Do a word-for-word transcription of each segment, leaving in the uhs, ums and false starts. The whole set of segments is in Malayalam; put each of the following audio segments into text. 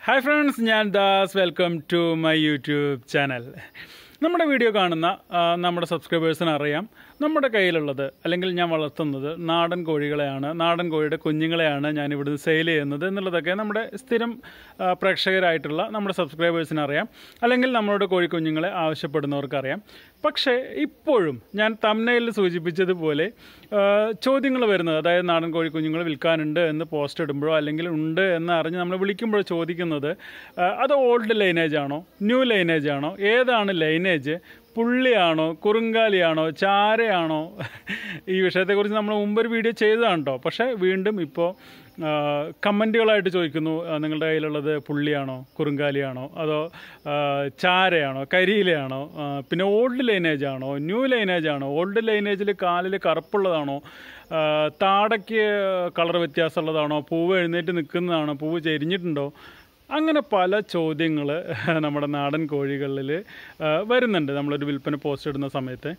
Hi friends, ഞാൻ Das welcome to my YouTube channel. നമ്മുടെ വീഡിയോ കാണുന്ന നമ്മുടെ സബ്സ്ക്രൈബേഴ്സിന് അറിയാം, നമ്മുടെ കയ്യിലുള്ളത് അല്ലെങ്കിൽ ഞാൻ വളർത്തുന്നത് നാടൻ കോഴികളെയാണ്, നാടൻ കോഴിയുടെ കുഞ്ഞുങ്ങളെയാണ് ഞാൻ ഇവിടുന്ന് സെയിൽ ചെയ്യുന്നത് എന്നുള്ളതൊക്കെ നമ്മുടെ സ്ഥിരം പ്രേക്ഷകരായിട്ടുള്ള നമ്മുടെ സബ്സ്ക്രൈബേഴ്സിന് അറിയാം, അല്ലെങ്കിൽ നമ്മളോട് കോഴിക്കുഞ്ഞുങ്ങളെ ആവശ്യപ്പെടുന്നവർക്കറിയാം. പക്ഷേ ഇപ്പോഴും ഞാൻ തംബ്നെയിലിൽ സൂചിപ്പിച്ചതുപോലെ ചോദ്യങ്ങൾ വരുന്നത്, അതായത് നാടൻ കോഴിക്കുഞ്ഞുങ്ങൾ വിൽക്കാനുണ്ട് എന്ന് പോസ്റ്റ് ഇടുമ്പോഴോ അല്ലെങ്കിൽ ഉണ്ട് എന്ന് അറിഞ്ഞ് നമ്മൾ വിളിക്കുമ്പോഴോ ചോദിക്കുന്നത്, അത് ഓൾഡ് ലൈനേജ് ആണോ, ന്യൂ ലൈനേജ് ആണോ, ഏതാണ് ലൈനേജ്, പുള്ളിയാണോ, കുറുങ്കാലിയാണോ, ചാരയാണോ? ഈ വിഷയത്തെക്കുറിച്ച് നമ്മൾ മുമ്പൊരു വീഡിയോ ചെയ്തതാണ് കേട്ടോ. പക്ഷേ വീണ്ടും ഇപ്പോൾ കമൻറ്റുകളായിട്ട് ചോദിക്കുന്നു, നിങ്ങളുടെ കയ്യിലുള്ളത് പുള്ളിയാണോ, കുറുങ്കാലിയാണോ, അതോ ചാരയാണോ, കരിയിലയാണോ, പിന്നെ ഓൾഡ് ലൈനേജ് ആണോ, ന്യൂ ലൈനേജ് ആണോ, ഓൾഡ് ലൈനേജിൽ കാലിൽ കറുപ്പുള്ളതാണോ, താടയ്ക്ക് കളർ വ്യത്യാസമുള്ളതാണോ, പൂവ് എഴുന്നേറ്റ് നിൽക്കുന്നതാണോ, പൂവ് ചെരിഞ്ഞിട്ടുണ്ടോ, അങ്ങനെ പല ചോദ്യങ്ങൾ നമ്മുടെ നാടൻ കോഴികളിൽ വരുന്നുണ്ട് നമ്മളൊരു വിൽപ്പന പോസ്റ്റ് ഇടുന്ന സമയത്ത്.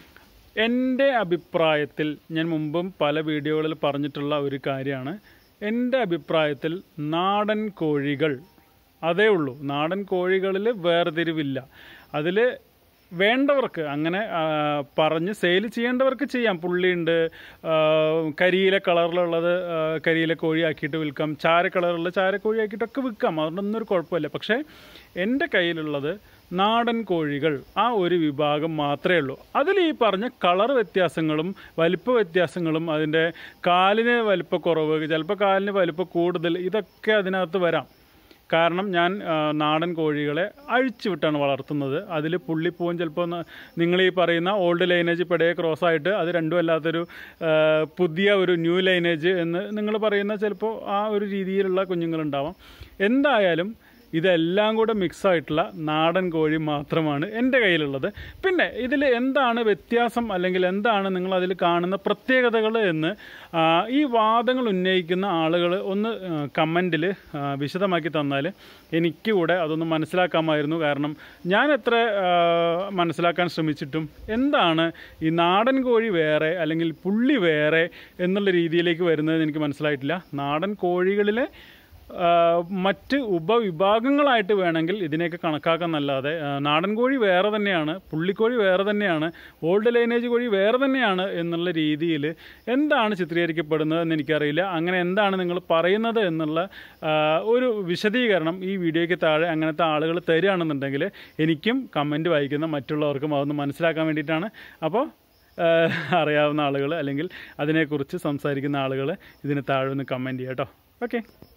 എൻ്റെ അഭിപ്രായത്തിൽ, ഞാൻ മുമ്പും പല വീഡിയോകളിൽ പറഞ്ഞിട്ടുള്ള ഒരു കാര്യമാണ്, എൻ്റെ അഭിപ്രായത്തിൽ നാടൻ കോഴികൾ അതേ ഉള്ളൂ. നാടൻ കോഴികളിൽ വേർതിരിവില്ല. അതിൽ വേണ്ടവർക്ക്, അങ്ങനെ പറഞ്ഞ് സെയിൽ ചെയ്യേണ്ടവർക്ക് ചെയ്യാം. പുള്ളിയുണ്ട്, കരിയില കളറിലുള്ളത് കരിയില കോഴിയാക്കിയിട്ട് വിൽക്കാം, ചാര കളറുള്ള ചാരക്കോഴിയാക്കിയിട്ടൊക്കെ വിൽക്കാം, അതുകൊണ്ടൊന്നും ഒരു കുഴപ്പമില്ല. പക്ഷേ എൻ്റെ കയ്യിലുള്ളത് നാടൻ കോഴികൾ, ആ ഒരു വിഭാഗം മാത്രമേ ഉള്ളൂ. അതിൽ ഈ പറഞ്ഞ കളർ വ്യത്യാസങ്ങളും വലിപ്പ വ്യത്യാസങ്ങളും, അതിൻ്റെ കാലിന് വലിപ്പക്കുറവ്, ചിലപ്പോൾ കാലിന് വലിപ്പം കൂടുതൽ, ഇതൊക്കെ അതിനകത്ത് വരാം. കാരണം ഞാൻ നാടൻ കോഴികളെ അഴിച്ചു വിട്ടാണ് വളർത്തുന്നത്. അതിൽ പുള്ളിപ്പൂവും ചിലപ്പോൾ നിങ്ങൾ ഈ പറയുന്ന ഓൾഡ് ലൈനേജ് പെടയെ ക്രോസ് ആയിട്ട് അത് രണ്ടും അല്ലാത്തൊരു പുതിയ ഒരു ന്യൂ ലൈനേജ് എന്ന് നിങ്ങൾ പറയുന്ന ചിലപ്പോൾ ആ ഒരു രീതിയിലുള്ള കുഞ്ഞുങ്ങളുണ്ടാവാം. എന്തായാലും ഇതെല്ലാം കൂടെ മിക്സായിട്ടുള്ള നാടൻ കോഴി മാത്രമാണ് എൻ്റെ കയ്യിലുള്ളത്. പിന്നെ ഇതിൽ എന്താണ് വ്യത്യാസം, അല്ലെങ്കിൽ എന്താണ് നിങ്ങൾ അതിൽ കാണുന്ന പ്രത്യേകതകൾ എന്ന് ഈ വാദങ്ങൾ ഉന്നയിക്കുന്ന ആളുകൾ ഒന്ന് കമൻറ്റിൽ വിശദമാക്കി തന്നാൽ എനിക്ക് കൂടെ അതൊന്ന് മനസ്സിലാക്കാമായിരുന്നു. കാരണം ഞാൻ എത്ര മനസ്സിലാക്കാൻ ശ്രമിച്ചിട്ടും എന്താണ് ഈ നാടൻ കോഴി വേറെ അല്ലെങ്കിൽ പുള്ളി വേറെ എന്നുള്ള രീതിയിലേക്ക് വരുന്നത് എനിക്ക് മനസ്സിലായിട്ടില്ല. നാടൻ കോഴികളിലെ മറ്റ് ഉപവിഭാഗങ്ങളായിട്ട് വേണമെങ്കിൽ ഇതിനെയൊക്കെ കണക്കാക്കാന്നല്ലാതെ നാടൻ കോഴി വേറെ തന്നെയാണ്, പുള്ളിക്കോഴി വേറെ തന്നെയാണ്, ഓൾഡ് ലൈനേജ് കോഴി വേറെ തന്നെയാണ് എന്നുള്ള രീതിയിൽ എന്താണ് ചിത്രീകരിക്കപ്പെടുന്നത് എന്ന് എനിക്കറിയില്ല. അങ്ങനെ എന്താണ് നിങ്ങൾ പറയുന്നത് എന്നുള്ള ഒരു വിശദീകരണം ഈ വീഡിയോയ്ക്ക് താഴെ അങ്ങനത്തെ ആളുകൾ തരികയാണെന്നുണ്ടെങ്കിൽ എനിക്കും കമൻറ്റ് വായിക്കുന്ന മറ്റുള്ളവർക്കും അതൊന്ന് മനസ്സിലാക്കാൻ വേണ്ടിയിട്ടാണ്. അപ്പോൾ അറിയാവുന്ന ആളുകൾ അല്ലെങ്കിൽ അതിനെക്കുറിച്ച് സംസാരിക്കുന്ന ആളുകൾ ഇതിന് താഴെ ഒന്ന് കമൻറ്റ് ചെയ്യാം കേട്ടോ. ഓക്കെ.